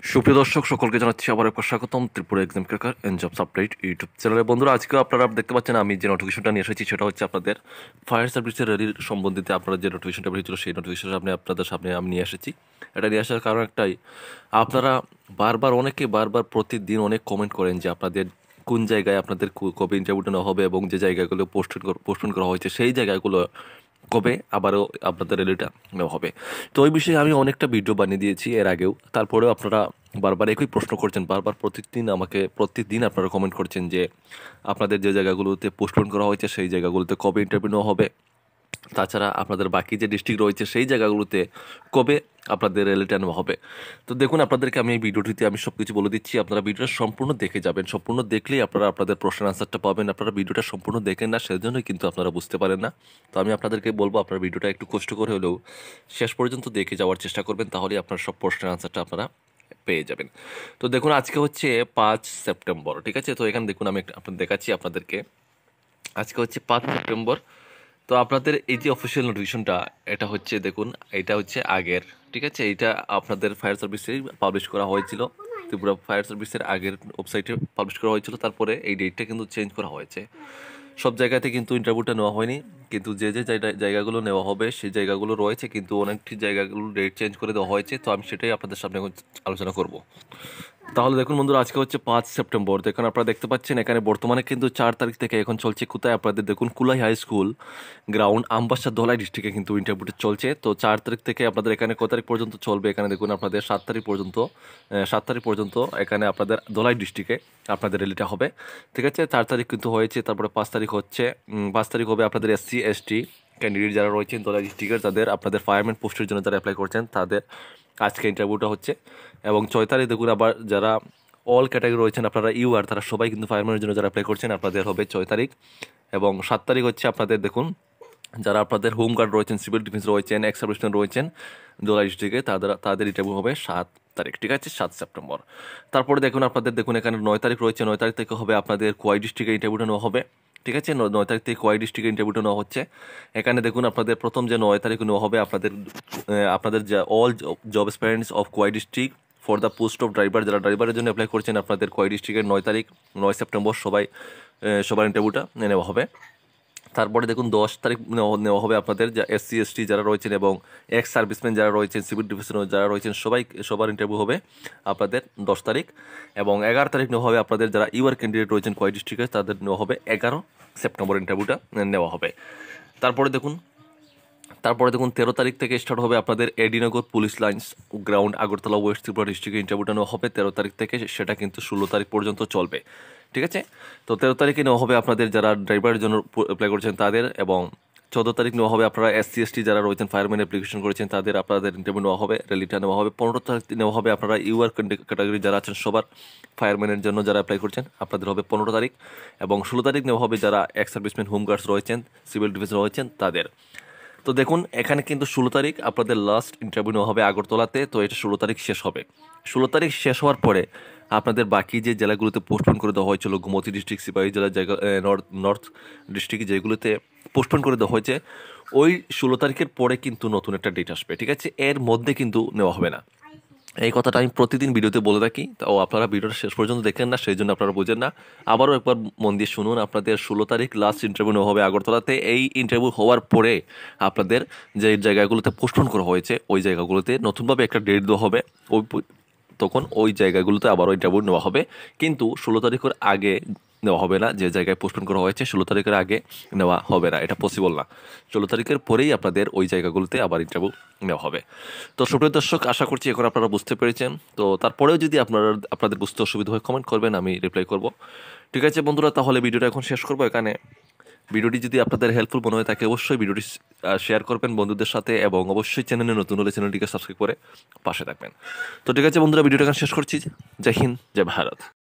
সুপ্রিয় দর্শক সকলকে জানাচ্ছি আবার একবার স্বাগতম Tripura exam cracker and jobs update YouTube চ্যানেলে। বন্ধুরা, আজকে আপনারা দেখতে পাচ্ছেন আমি যে নোটিফিকেশনটা নিয়ে এসেছি সেটা হচ্ছে আপনাদের ফায়ার সার্ভিসের র্যালির সম্বন্ধিত আপনারা যে নোটিফিকেশনটা বেরিয়েছিল সেই নোটিফিকেশন আপনাদের সামনে আমি নিয়ে এসেছি। এটা নিয়ে আসার কারণ একটাই, আপনারা বারবার প্রতিদিন অনেক কমেন্ট করেন যে আপনাদের কোন জায়গায় আপনাদের কবে ইন্টারভিউটা নেওয়া হবে এবং যে জায়গাগুলো পোস্টপোন করা হয়েছে সেই জায়গাগুলো কবে আবারও আপনাদের র্যালিটা নেওয়া হবে। তো ওই বিষয়ে আমি অনেকটা ভিডিও বানিয়ে দিয়েছি এর আগেও, তারপরেও আপনারা বারবার একই প্রশ্ন করছেন, বারবার প্রতিদিন আপনারা কমেন্ট করছেন যে আপনাদের যে জায়গাগুলোতে পোস্টপোন করা হয়েছে সেই জায়গাগুলোতে কবে ইন্টারভিউ নেওয়া হবে, তাছাড়া আপনাদের বাকি যে ডিস্ট্রিক্ট রয়েছে সেই জায়গাগুলোতে কবে আপনাদের র্যালিটা নেওয়া হবে। তো দেখুন, আপনাদেরকে আমি এই ভিডিওটিতে আমি সব কিছু বলে দিচ্ছি, আপনারা ভিডিওটা সম্পূর্ণ দেখে যাবেন। সম্পূর্ণ দেখলেই আপনারা আপনাদের প্রশ্নের আনসারটা পাবেন। আপনারা ভিডিওটা সম্পূর্ণ দেখেন না, সেজন্যই কিন্তু আপনারা বুঝতে পারেন না। তো আমি আপনাদেরকে বলবো, আপনারা ভিডিওটা একটু কষ্ট করে হলেও শেষ পর্যন্ত দেখে যাওয়ার চেষ্টা করবেন, তাহলেই আপনার সব প্রশ্নের আনসারটা আপনারা পেয়ে যাবেন। তো দেখুন, আজকে হচ্ছে 5 সেপ্টেম্বর, ঠিক আছে? তো এখানে দেখুন, আমি আপনাদের দেখাচ্ছি আপনাদেরকে, আজকে হচ্ছে 5 সেপ্টেম্বর। তো আপনাদের এই যে অফিসিয়াল নোটিফিকেশনটা, এটা হচ্ছে দেখুন, এটা হচ্ছে আগের, ঠিক আছে? এটা আপনাদের ফায়ার সার্ভিসেই পাবলিশ করা হয়েছিল, ত্রিপুরা ফায়ার সার্ভিসের আগের ওয়েবসাইটে পাবলিশ করা হয়েছিল। তারপরে এই ডেটটা কিন্তু চেঞ্জ করা হয়েছে। সব জায়গাতে কিন্তু ইন্টারভিউটা নেওয়া হয়নি, কিন্তু যে জায়গাগুলো নেওয়া হবে সেই জায়গাগুলো রয়েছে, কিন্তু অনেকটি জায়গাগুলো ডেট চেঞ্জ করে দেওয়া হয়েছে। তো আমি সেটাই আপনাদের সামনে এখন আলোচনা করব। তাহলে দেখুন বন্ধুরা, আজকে হচ্ছে 5 সেপ্টেম্বর। দেখুন, আপনারা দেখতে পাচ্ছেন এখানে বর্তমানে কিন্তু 4 তারিখ থেকে এখন চলছে কোথায় আপনাদের দেখুন, Kulai high school ground, Ambassa, Dhalai ডিস্ট্রিক্টে কিন্তু ইন্টারভিউটা চলছে। তো 4 তারিখ থেকে আপনাদের এখানে কত তারিখ পর্যন্ত চলবে, এখানে দেখুন আপনাদের 7 তারিখ পর্যন্ত এখানে আপনাদের ধলাই ডিস্ট্রিক্টে আপনাদের র্যালিটা হবে, ঠিক আছে? 4 তারিখ কিন্তু হয়েছে, তারপরে 5 তারিখ হচ্ছে, 5 তারিখ হবে আপনাদের SC ST ক্যান্ডিডেট যারা রয়েছেন ধলাই ডিস্ট্রিক্টের, তাদের আপনাদের ফায়ারম্যান পোস্টের জন্য যারা অ্যাপ্লাই করছেন তাদের আজকে ইন্টারভিউটা হচ্ছে। এবং 6 তারিখ দেখুন আবার যারা অল ক্যাটাগরি রয়েছেন আপনারা UR, তারা সবাই কিন্তু ফায়ারম্যানের জন্য যারা অ্যাপ্লাই করছেন আপনাদের হবে 6 তারিখ। এবং 7 তারিখ হচ্ছে আপনাদের দেখুন যারা আপনাদের হোমগার্ড রয়েছেন, সিভিল ডিফেন্স রয়েছেন, এক্স সার্ভিসম্যান রয়েছেন ধলাই ডিস্ট্রিক্টে, তাদের ইন্টারভিউ হবে 7 তারিখ, ঠিক আছে? 7 সেপ্টেম্বর। তারপরে দেখুন আপনাদের দেখুন এখানে 9 তারিখ রয়েছে, 9 তারিখ থেকে হবে আপনাদের কোয়াই ডিস্ট্রিক্টে ইন্টারভিউটা নেওয়া হবে, ঠিক আছে? 9 তারিখ থেকে কোয়াই ডিস্ট্রিক্টে ইন্টারভিউটা নেওয়া হচ্ছে। এখানে দেখুন আপনাদের প্রথম যে 9 তারিখ নেওয়া হবে আপনাদের যে all job aspirants of Khowai district for the post of driver, যারা ড্রাইভারের জন্য অ্যাপ্লাই করছেন আপনাদের কোয়াই ডিস্ট্রিক্টের 9 তারিখ 9 সেপ্টেম্বর সবার ইন্টারভিউটা নেওয়া হবে। তারপরে দেখুন 10 তারিখ নেওয়া হবে আপনাদের যা SC ST যারা রয়েছেন এবং এক্স সার্ভিসম্যান যারা রয়েছেন, সিভিল ডিফেন্স যারা রয়েছেন সবার ইন্টারভিউ হবে আপনাদের 10 তারিখ। এবং 11 তারিখ নেওয়া হবে আপনাদের যারা UR ক্যান্ডিডেট রয়েছেন কোয়াই ডিস্ট্রিক্টে, তাদের নেওয়া হবে 11 সেপ্টেম্বর ইন্টারভিউটা নেওয়া হবে। তারপরে দেখুন 13 তারিখ থেকে স্টার্ট হবে আপনাদের AD Nagar police lines ground, Agartala, west Tripura district ইন্টারভিউটা নেওয়া হবে 13 তারিখ থেকে, সেটা কিন্তু 16 তারিখ পর্যন্ত চলবে, ঠিক আছে? তো 13 তারিখে নেওয়া হবে আপনাদের যারা ড্রাইভারের জন্য অ্যাপ্লাই করেছেন তাদের। এবং 14 তারিখ নেওয়া হবে আপনারা SC ST যারা রয়েছেন ফায়ারম্যান অ্যাপ্লিকেশন করেছেন তাদের আপনাদের ইন্টারভিউ নেওয়া হবে, র্যালিটা নেওয়া হবে। 15 তারিখ নেওয়া হবে আপনারা UR ক্যাটাগরি যারা আছেন সবার ফায়ারম্যানের জন্য যারা অ্যাপ্লাই করছেন আপনাদের হবে 15 তারিখ। এবং 16 তারিখ নেওয়া হবে যারা এক্স সার্ভিসম্যান, হোমগার্ডস রয়েছেন, সিভিল ডিফেন্স রয়েছেন তাদের। তো দেখুন এখানে কিন্তু 16 তারিখ আপনাদের লাস্ট ইন্টারভিউ নেওয়া হবে আগরতলাতে। তো এটা 16 তারিখ শেষ হবে। 16 তারিখ শেষ হওয়ার পরে আপনাদের বাকি যে জেলাগুলোতে পোস্টপোন করে দেওয়া হয়েছিল, গোমতী ডিস্ট্রিক্ট, সিপাহী জেলা জায়গা, নর্থ ডিস্ট্রিক্ট যেগুলোতে পোস্টপোন করে দেওয়া হয়েছে, ওই 16 তারিখের পরে কিন্তু নতুন একটা ডেট আসবে, ঠিক আছে? এর মধ্যে কিন্তু নেওয়া হবে না। এই কথাটা আমি প্রতিদিন ভিডিওতে বলে থাকি, তো আপনারা ভিডিওটা শেষ পর্যন্ত দেখেন না, সেই জন্য আপনারা বোঝেন না। আবারও একবার মন দিয়ে শুনুন, আপনাদের 16 তারিখ লাস্ট ইন্টারভিউ নেওয়া হবে আগরতলাতে। এই ইন্টারভিউ হওয়ার পরে আপনাদের যে জায়গাগুলোতে পোস্টপোন করা হয়েছে ওই জায়গাগুলোতে নতুনভাবে একটা ডেট দেওয়া হবে, তখন ওই জায়গাগুলোতে আবারও ইন্টারভিউ নেওয়া হবে। কিন্তু 16 তারিখের আগে নেওয়া হবে না, যে জায়গায় পোস্টপোন করা হয়েছে 16 তারিখের আগে নেওয়া হবে না, এটা পসিবল না। 16 তারিখের পরেই আপনাদের ওই জায়গাগুলোতে আবার ইন্টারভিউ নেওয়া হবে। তো সুপ্রিয় দর্শক, আশা করছি এখন আপনারা বুঝতে পেরেছেন। তো তারপরেও যদি আপনাদের বুঝতে অসুবিধা হয় কমেন্ট করবেন, আমি রিপ্লাই করব, ঠিক আছে বন্ধুরা? তাহলে ভিডিওটা এখন শেষ করবো এখানে। ভিডিওটি যদি আপনাদের হেল্পফুল মনে হয় থাকে অবশ্যই ভিডিওটি শেয়ার করবেন বন্ধুদের সাথে, এবং অবশ্যই চ্যানেলে নতুন হলে চ্যানেলটিকে সাবস্ক্রাইব করে পাশে থাকবেন। তো ঠিক আছে বন্ধুরা, ভিডিওটা এখন শেষ করছি। জয় হিন্দ, জয় ভারত।